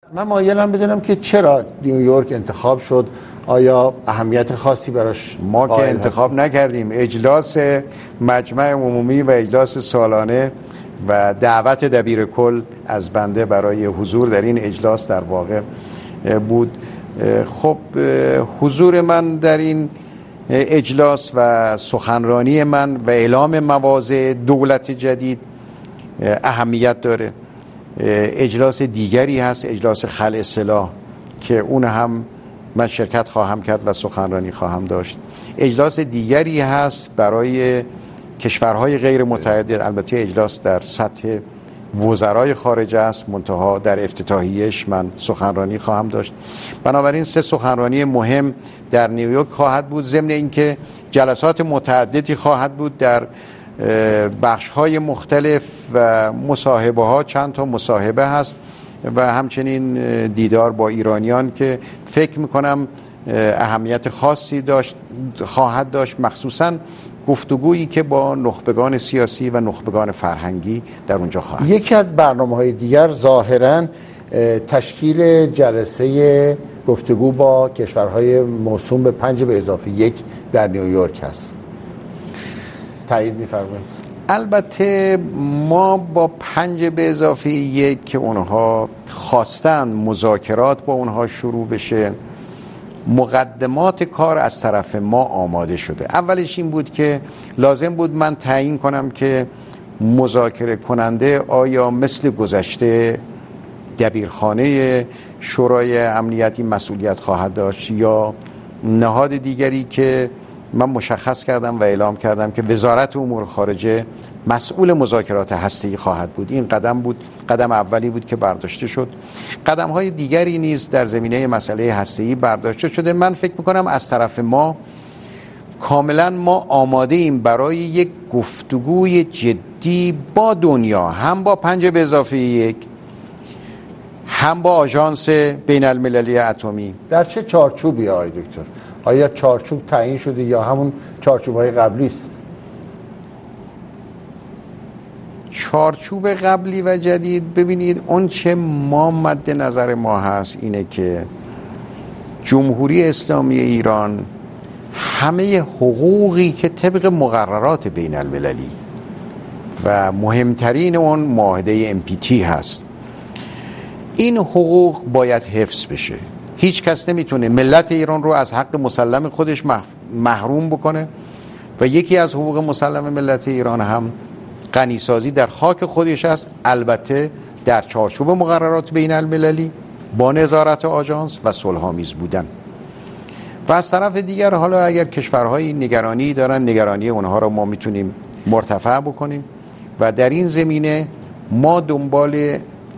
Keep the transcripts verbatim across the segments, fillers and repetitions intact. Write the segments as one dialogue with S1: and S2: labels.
S1: من مایلم بدونم که چرا نیویورک انتخاب شد. آیا اهمیت خاصی براش؟
S2: ما که انتخاب هست؟ نکردیم. اجلاس مجمع عمومی و اجلاس سالانه و دعوت دبیر کل از بنده برای حضور در این اجلاس در واقع بود. خب حضور من در این اجلاس و سخنرانی من و اعلام مواضع دولت جدید اهمیت داره. اجلاس دیگری هست، اجلاس خلع اصلاح، که اون هم من شرکت خواهم کرد و سخنرانی خواهم داشت. اجلاس دیگری هست برای کشورهای غیر متحد، البته اجلاس در سطح وزرای خارجه است، منتها در افتتاحیه‌اش من سخنرانی خواهم داشت. بنابراین سه سخنرانی مهم در نیویورک خواهد بود، ضمن اینکه جلسات متعددی خواهد بود در بخش‌های مختلف و مصاحبه ها، چند تا مصاحبه هست و همچنین دیدار با ایرانیان که فکر میکنم اهمیت خاصی داشت خواهد داشت، مخصوصاً گفتگویی که با نخبگان سیاسی و نخبگان فرهنگی در اونجا خواهد.
S1: یکی از برنامه‌های دیگر ظاهراً تشکیل جلسه گفتگو با کشورهای موسوم به پنج به اضافه یک در نیویورک است. تایید می‌فرمایید؟
S2: البته ما با پنج به اضافه یک که اونها خواستن مذاکرات با اونها شروع بشه، مقدمات کار از طرف ما آماده شده. اولش این بود که لازم بود من تعیین کنم که مذاکره کننده آیا مثل گذشته دبیرخانه شورای امنیتی مسئولیت خواهد داشت یا نهاد دیگری که من مشخص کردم و اعلام کردم که وزارت امور خارجه مسئول مذاکرات هسته‌ای خواهد بود. این قدم بود، قدم اولی بود که برداشته شد. قدم‌های دیگری نیز در زمینه مسئله هسته‌ای برداشته شده. من فکر می‌کنم از طرف ما کاملا ما آماده ایم برای یک گفتگوی جدی با دنیا، هم با پنج به اضافه یک، هم با آژانس بین المللی اتمی.
S1: در چه چارچوبی آقای دکتر؟ آیا چارچوب تعیین شده یا همون چارچوب‌های قبلی است؟
S2: چارچوب قبلی و جدید، ببینید اون چه ما مد نظر ما هست اینه که جمهوری اسلامی ایران همه حقوقی که طبق مقررات بین المللی و مهمترین اون معاهده ام پی تی هست، این حقوق باید حفظ بشه. هیچ کس نمیتونه ملت ایران رو از حق مسلم خودش محروم بکنه و یکی از حقوق مسلم ملت ایران هم غنیسازی در خاک خودش است، البته در چارچوب مقررات بین المللی با نظارت آژانس و صلح‌آمیز بودن. و از طرف دیگر حالا اگر کشورهای نگرانی دارن، نگرانی اونها رو ما میتونیم مرتفع بکنیم و در این زمینه ما دنبال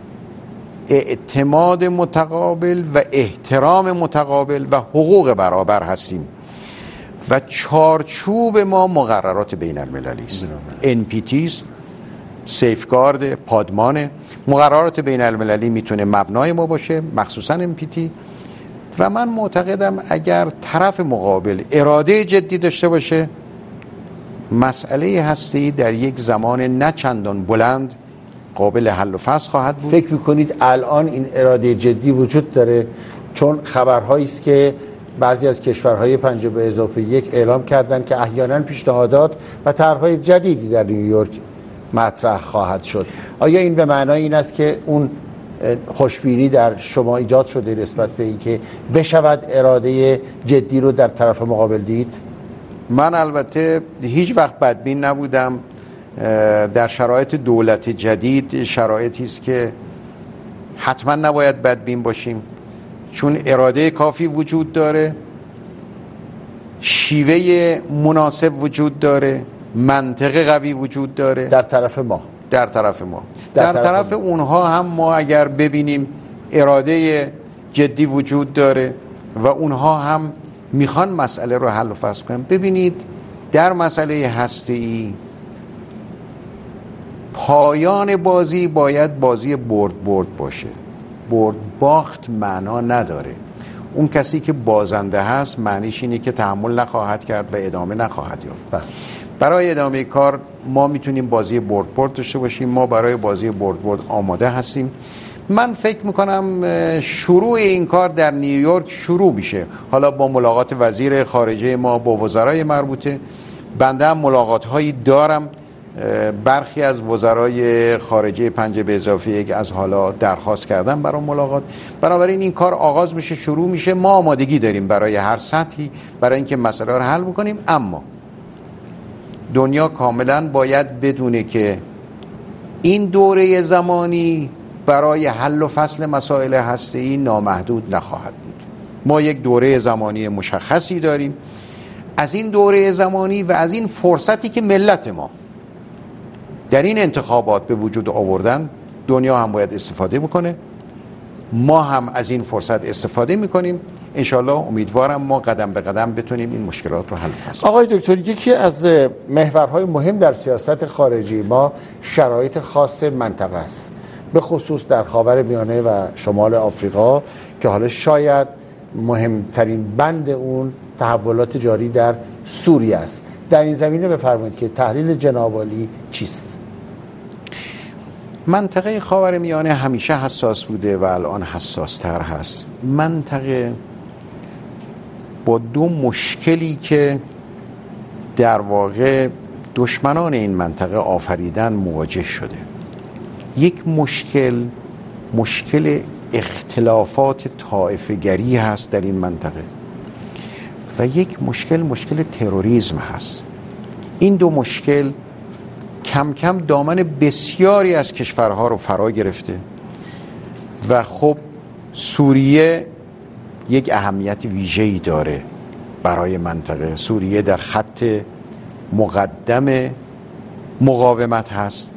S2: اعتماد متقابل و احترام متقابل و حقوق برابر هستیم و چارچوب ما مقررات بین المللی است. ان پی تی است، سیفگارد، پادمان. مقررات بین المللی میتونه مبنای ما باشه، مخصوصا ان پی تی. و من معتقدم اگر طرف مقابل اراده جدی داشته باشه، مسئله هسته‌ای در یک زمان نه چندان بلند قابل حل و فصل خواهد بود.
S1: فکر میکنید الان این اراده جدی وجود داره؟ چون خبرهایی است که بعضی از کشورهای پنج به اضافه یک اعلام کردن که احیانا پیشنهادات و طرحهای جدیدی در نیویورک مطرح خواهد شد. آیا این به معنای این است که اون خوشبینی در شما ایجاد شده نسبت به این که بشود اراده جدی رو در طرف مقابل دید؟
S2: من البته هیچ وقت بدبین نبودم. در شرایط دولت جدید شرایطی است که حتما نباید بدبین باشیم، چون اراده کافی وجود داره، شیوه مناسب وجود داره، منطق قوی وجود داره
S1: در طرف ما
S2: در طرف ما در, در طرف, طرف اونها هم ما اگر ببینیم اراده جدی وجود داره و اونها هم میخوان مسئله رو حل و فصل کنن. ببینید در مسئله هسته‌ای پایان بازی باید بازی برد برد باشه. برد باخت معنا نداره. اون کسی که بازنده هست معنیش اینه که تحمل نخواهد کرد و ادامه نخواهد یافت. برای ادامه کار ما میتونیم بازی برد برد داشته باشیم. ما برای بازی برد برد آماده هستیم. من فکر میکنم شروع این کار در نیویورک شروع میشه، حالا با ملاقات وزیر خارجه ما با وزرای مربوطه. بنده هم ملاقات هایی دارم، برخی از وزرای خارجه پنج به اضافه یک از حالا درخواست کردن برای ملاقات. بنابراین این کار آغاز میشه، شروع میشه. ما آمادگی داریم برای هر سطحی برای اینکه مسئله رو حل بکنیم، اما دنیا کاملا باید بدونه که این دوره زمانی برای حل و فصل مسائل هسته‌ای نامحدود نخواهد بود. ما یک دوره زمانی مشخصی داریم. از این دوره زمانی و از این فرصتی که ملت ما در این انتخابات به وجود آوردن، دنیا هم باید استفاده بکنه. ما هم از این فرصت استفاده میکنیم. انشالله امیدوارم ما قدم به قدم بتونیم این مشکلات رو حل فصل.
S1: آقای دکتر، یکی از محورهای مهم در سیاست خارجی ما شرایط خاص منطقه است، به خصوص در خاورمیانه و شمال آفریقا که حالا شاید مهمترین بند اون تحولات جاری در سوریه است. در این زمینه بفرمایید که تحلیل جناب عالی چیست؟
S2: منطقه خاورمیانه همیشه حساس بوده و الان حساس تر هست. منطقه با دو مشکلی که در واقع دشمنان این منطقه آفریدن مواجه شده. یک مشکل مشکل اختلافات طائفه‌گری هست در این منطقه و یک مشکل مشکل تروریسم هست. این دو مشکل کم کم دامن بسیاری از کشورها رو فرا گرفته و خب سوریه یک اهمیت ویژه‌ای داره برای منطقه. سوریه در خط مقدم مقاومت هست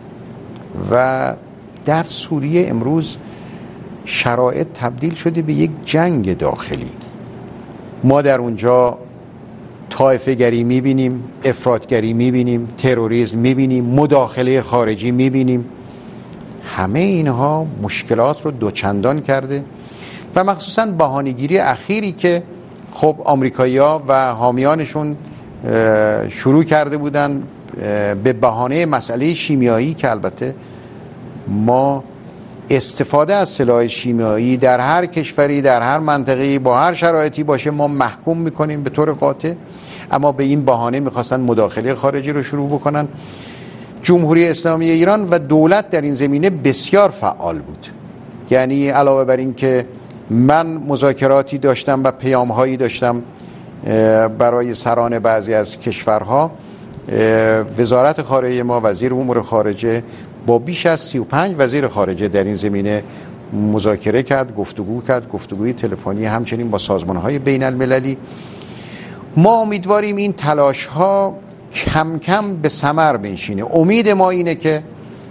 S2: و در سوریه امروز شرایط تبدیل شده به یک جنگ داخلی. ما در اونجا طایفه گری میبینیم، افراطگری میبینیم، تروریسم میبینیم، مداخله خارجی میبینیم. همه اینها مشکلات رو دوچندان کرده و مخصوصاً بهانه‌گیری اخیری که خب آمریکایی‌ها و حامیانشون شروع کرده بودن به بهانه مسئله شیمیایی، که البته ما استفاده از سلاح شیمیایی در هر کشوری در هر منطقه‌ای با هر شرایطی باشه ما محکوم میکنیم به طور قاطع، اما به این بهانه میخواستن مداخله خارجی رو شروع بکنن. جمهوری اسلامی ایران و دولت در این زمینه بسیار فعال بود. یعنی علاوه بر این که من مذاکراتی داشتم و پیام‌هایی داشتم برای سران بعضی از کشورها، وزارت خارجه ما، وزیر امور خارجه با بیش از سی و پنج وزیر خارجه در این زمینه مذاکره کرد، گفتگو کرد، گفتگوی تلفنی، همچنین با سازمان‌های بین المللی. ما امیدواریم این تلاش‌ها کم کم به ثمر بنشینه. امید ما اینه که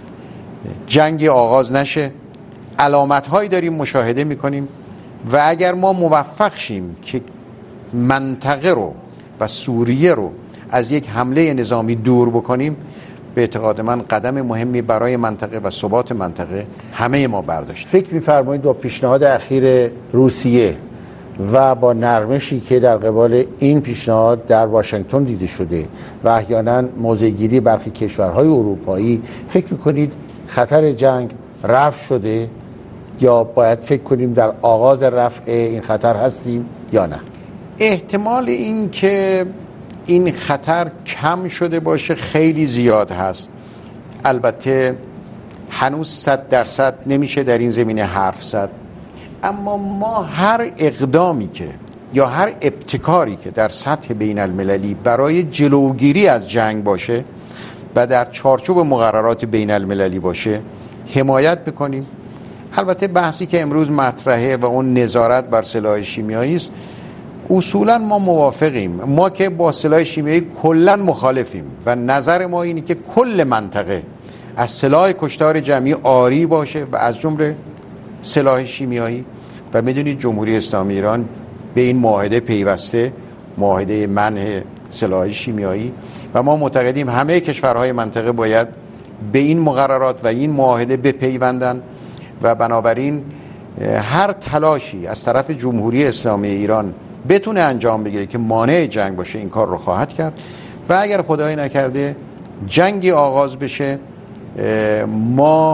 S2: جنگی آغاز نشه. علامت‌هایی داریم مشاهده می‌کنیم و اگر ما موفق شیم که منطقه رو و سوریه رو از یک حمله نظامی دور بکنیم، به اعتقاد من قدم مهمی برای منطقه و ثبات منطقه همه ما برداشت.
S1: فکر می‌فرمایید با پیشنهاد اخیر روسیه و با نرمشی که در قبال این پیشنهاد در واشنگتن دیده شده و احیانا موضع‌گیری برخی کشورهای اروپایی، فکر می‌کنید خطر جنگ رفع شده یا باید فکر کنیم در آغاز رفع این خطر هستیم یا نه؟
S2: احتمال این که این خطر کم شده باشه خیلی زیاد هست. البته هنوز صد درصد نمیشه در این زمینه حرف زد، اما ما هر اقدامی که یا هر ابتکاری که در سطح بین المللی برای جلوگیری از جنگ باشه و در چارچوب مقررات بین المللی باشه حمایت بکنیم. البته بحثی که امروز مطرحه و اون نظارت بر سلاح شیمیایی است، اصولا ما موافقیم. ما که با سلاح شیمیایی کلا مخالفیم و نظر ما اینه که کل منطقه از سلاح کشتار جمعی عاری باشه و از جمله سلاح شیمیایی. و میدونید جمهوری اسلامی ایران به این معاهده پیوسته، معاهده منع سلاح شیمیایی، و ما معتقدیم همه کشورهای منطقه باید به این مقررات و این معاهده بپیوندن و بنابراین هر تلاشی از طرف جمهوری اسلامی ایران بتونه انجام بگیره که مانع جنگ باشه این کار رو خواهد کرد. و اگر خدای نکرده جنگی آغاز بشه، ما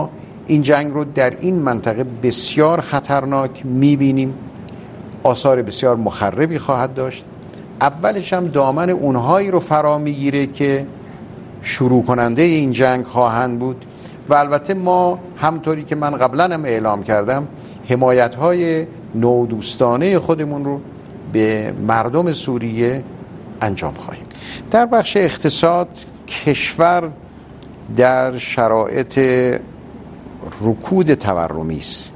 S2: این جنگ رو در این منطقه بسیار خطرناک میبینیم، آثار بسیار مخربی خواهد داشت. اولش هم دامن اونهایی رو فرا میگیره که شروع کننده این جنگ خواهند بود و البته ما همطوری که من قبلا هم اعلام کردم حمایت‌های نودوستانه خودمون رو به مردم سوریه انجام خواهیم. در بخش اقتصاد کشور در شرایط رکود تورمی است.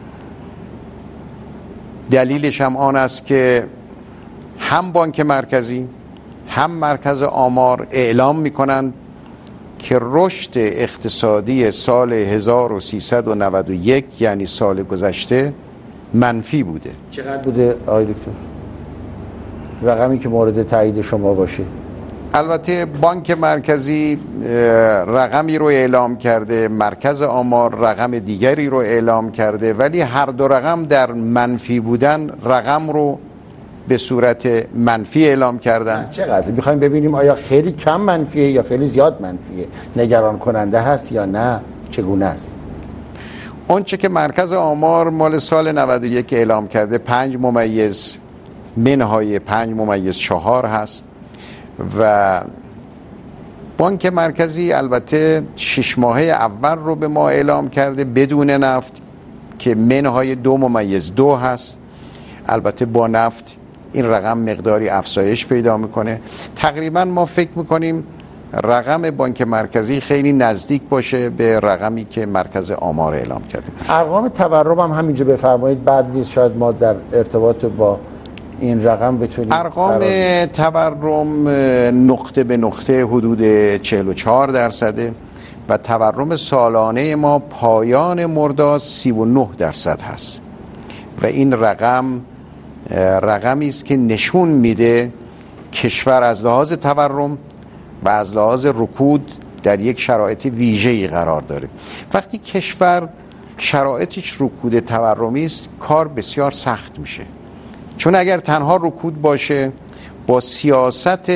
S2: دلیلش هم آن است که هم بانک مرکزی هم مرکز آمار اعلام می‌کنند که رشد اقتصادی سال هزار و سیصد و نود و یک یعنی سال گذشته منفی بوده.
S1: چقدر بوده آقای دکتر؟ رقمی که مورد تایید شما باشه.
S2: البته بانک مرکزی رقمی رو اعلام کرده، مرکز آمار رقم دیگری رو اعلام کرده، ولی هر دو رقم در منفی بودن رقم رو به صورت منفی اعلام کردن.
S1: چقدر؟ میخوایم ببینیم آیا خیلی کم منفیه یا خیلی زیاد منفیه، نگران کننده هست یا نه، چگونه است؟
S2: اونچه که مرکز آمار مال سال نود و یک اعلام کرده پنج ممیز منهای پنج ممیز چهار هست و بانک مرکزی البته شش ماهه اول رو به ما اعلام کرده بدون نفت که منهای دو ممیز دو هست. البته با نفت این رقم مقداری افزایش پیدا میکنه. تقریبا ما فکر میکنیم رقم بانک مرکزی خیلی نزدیک باشه به رقمی که مرکز آمار اعلام کرده.
S1: ارقام تورم هم همینجا بفرمایید، بعد نیست شاید ما در ارتباط با این رقم بتونیم.
S2: ارقام تورم نقطه به نقطه حدود چهل و چهار درصده و تورم سالانه ما پایان مرداد سی و نه درصد هست و این رقم رقمی است که نشون میده کشور از لحاظ تورم و از لحاظ رکود در یک شرایط ویژه‌ای قرار داره. وقتی کشور شرایطش رکود تورمی است کار بسیار سخت میشه، چون اگر تنها رکود باشه با سیاست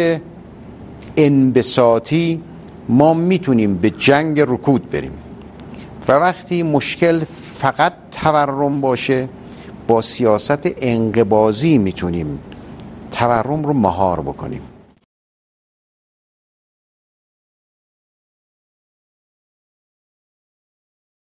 S2: انبساطی ما میتونیم به جنگ رکود بریم و وقتی مشکل فقط تورم باشه با سیاست انقباضی میتونیم تورم رو مهار بکنیم.